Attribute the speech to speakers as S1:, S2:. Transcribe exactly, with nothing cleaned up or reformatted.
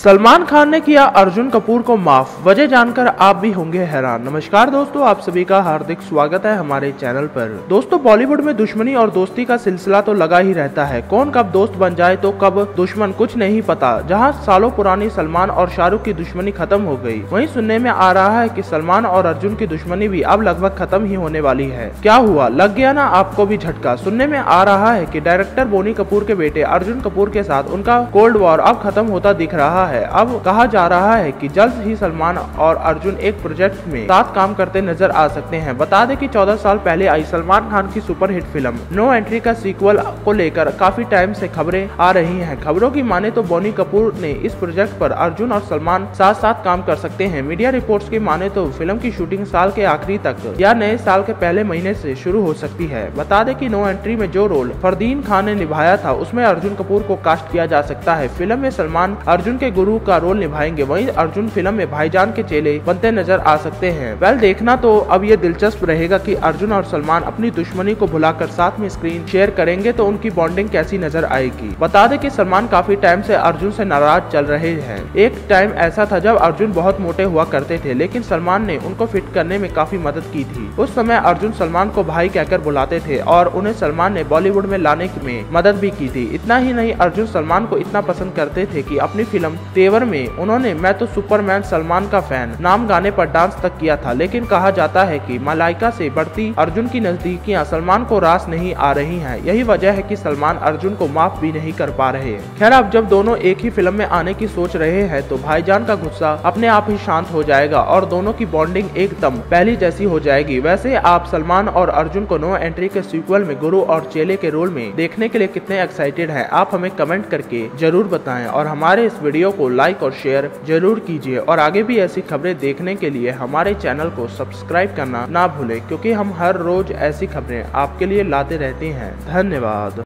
S1: सलमान खान ने किया अर्जुन कपूर को माफ, वजह जानकर आप भी होंगे हैरान। नमस्कार दोस्तों, आप सभी का हार्दिक स्वागत है हमारे चैनल पर। दोस्तों, बॉलीवुड में दुश्मनी और दोस्ती का सिलसिला तो लगा ही रहता है। कौन कब दोस्त बन जाए तो कब दुश्मन कुछ नहीं पता। जहां सालों पुरानी सलमान और शाहरुख की दुश्मनी खत्म हो गई, वहीं सुनने में आ रहा है कि सलमान और अर्जुन की दुश्मनी भी अब लगभग खत्म ही होने वाली है। क्या हुआ, लग गया ना आपको भी झटका। सुनने में आ रहा है कि डायरेक्टर बोनी कपूर के बेटे अर्जुन कपूर के साथ उनका कोल्ड वॉर अब खत्म होता दिख रहा है। अब कहा जा रहा है कि जल्द ही सलमान और अर्जुन एक प्रोजेक्ट में साथ काम करते नजर आ सकते हैं। बता दें कि चौदह साल पहले आई सलमान खान की सुपरहिट फिल्म नो एंट्री का सीक्वल को लेकर काफी टाइम से खबरें आ रही हैं। खबरों की माने तो बोनी कपूर ने इस प्रोजेक्ट पर अर्जुन और सलमान साथ साथ काम कर सकते हैं। मीडिया रिपोर्ट्स की माने तो फिल्म की शूटिंग साल के आखिरी तक या नए साल के पहले महीने से शुरू हो सकती है। बता दें कि नो एंट्री में जो रोल फरदीन खान ने निभाया था, उसमें अर्जुन कपूर को कास्ट किया जा सकता है। फिल्म में सलमान अर्जुन के गुरु का रोल निभाएंगे, वहीं अर्जुन फिल्म में भाईजान के चेले बनते नजर आ सकते हैं। वेल, देखना तो अब ये दिलचस्प रहेगा कि अर्जुन और सलमान अपनी दुश्मनी को भुलाकर साथ में स्क्रीन शेयर करेंगे तो उनकी बॉन्डिंग कैसी नजर आएगी। बता दें कि सलमान काफी टाइम से अर्जुन से नाराज चल रहे हैं। एक टाइम ऐसा था जब अर्जुन बहुत मोटे हुआ करते थे, लेकिन सलमान ने उनको फिट करने में काफी मदद की थी। उस समय अर्जुन सलमान को भाई कहकर बुलाते थे और उन्हें सलमान ने बॉलीवुड में लाने में मदद भी की थी। इतना ही नहीं, अर्जुन सलमान को इतना पसंद करते थे कि अपनी फिल्म तेवर में उन्होंने मैं तो सुपरमैन सलमान का फैन नाम गाने पर डांस तक किया था। लेकिन कहा जाता है कि मलाइका से बढ़ती अर्जुन की नजदीकियां सलमान को रास नहीं आ रही हैं। यही वजह है कि सलमान अर्जुन को माफ भी नहीं कर पा रहे। खैर, अब जब दोनों एक ही फिल्म में आने की सोच रहे हैं तो भाईजान का गुस्सा अपने आप ही शांत हो जाएगा और दोनों की बॉन्डिंग एकदम पहली जैसी हो जाएगी। वैसे आप सलमान और अर्जुन को नो एंट्री के सीक्वल में गुरु और चेले के रोल में देखने के लिए कितने एक्साइटेड हैं, आप हमें कमेंट करके जरूर बताएं और हमारे इस वीडियो को लाइक और शेयर जरूर कीजिए। और आगे भी ऐसी खबरें देखने के लिए हमारे चैनल को सब्सक्राइब करना ना भूलें, क्योंकि हम हर रोज ऐसी खबरें आपके लिए लाते रहते हैं। धन्यवाद।